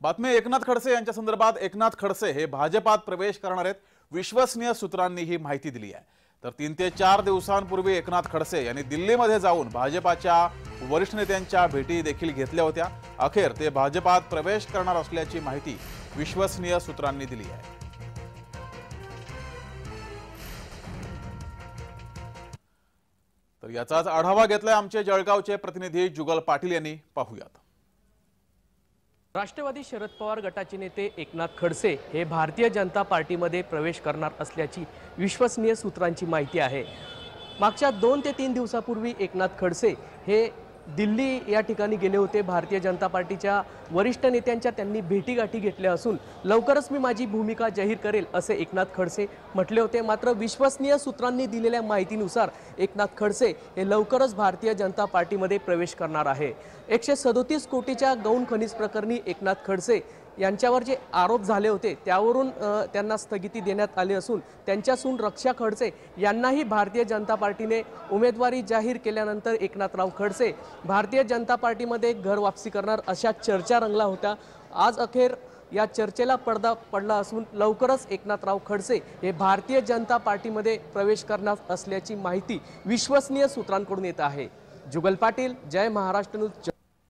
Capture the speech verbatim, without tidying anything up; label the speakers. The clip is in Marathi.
Speaker 1: बातमी एकनाथ खडसे यांच्या संदर्भात एकनाथ खडसे हे भाजपात प्रवेश करणार आहेत। विश्वसनीय सूत्रांनी ही माहिती दिली आहे। तर तीन ते चार दिवसांपूर्वी एकनाथ खडसे यांनी दिल्लीमध्ये जाऊन भाजपाच्या वरिष्ठ नेत्यांच्या भेटी देखील घेतल्या होत्या। अखेर ते भाजपात प्रवेश करणार असल्याची माहिती विश्वसनीय सूत्रांनी दिली आहे। तर याचाच आढावा घेतलाय आमचे जळगावचे प्रतिनिधी जुगल पाटील यांनी। पाहूयात।
Speaker 2: राष्ट्रवादी शरद पवार गटाचे नेते एकनाथ खडसे हे भारतीय जनता पार्टीमध्ये प्रवेश करणार असल्याची विश्वसनीय सूत्रांची माहिती आहे। मागच्या दोन ते तीन दिवसापूर्वी एकनाथ खडसे हे दिल्ली या ठिकाणी गेले होते। भारतीय जनता पार्टीच्या वरिष्ठ नेत्यांच्या त्यांनी भेटीगाठी घेतल्या असून लवकरच मी माझी भूमिका जाहीर करेल असे एकनाथ खडसे म्हटले होते। मात्र विश्वसनीय सूत्रांनी दिलेल्या माहितीनुसार एकनाथ खडसे हे लवकरच भारतीय जनता पार्टीमध्ये प्रवेश करणार आहे। एकशे सदोतीस कोटीच्या गौण खनिज प्रकरणी एकनाथ खडसे यांच्यावर जे आरोप झाले होते त्यावरून त्यांना स्थगिती देण्यात आली असून त्यांच्या सून रक्षा खडसे यांनाही भारतीय जनता पार्टीने उमेदवारी जाहीर केल्यानंतर एकनाथराव खडसे भारतीय जनता पार्टीमध्ये घर वापसी करणार अशा चर्चा रंगल्या होत्या। आज अखेर या चर्चेला पडदा पडला असून लवकरच एकनाथराव खडसे हे भारतीय जनता पार्टीमध्ये प्रवेश करणार असल्याची माहिती विश्वसनीय सूत्रांकडून येत आहे। जुगल पाटील, जय महाराष्ट्र न्यूज।